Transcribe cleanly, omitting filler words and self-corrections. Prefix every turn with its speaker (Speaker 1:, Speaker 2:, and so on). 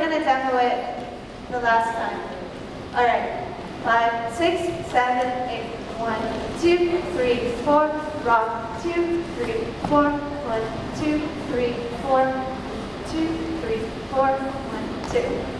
Speaker 1: kind of demo it the last time. All right. 5, 6, 7, 8. 1, 2, 3, 4. Rock. 2, 3, 4. 1, 2, 3, 4. 2, 3, 4. 1, 2.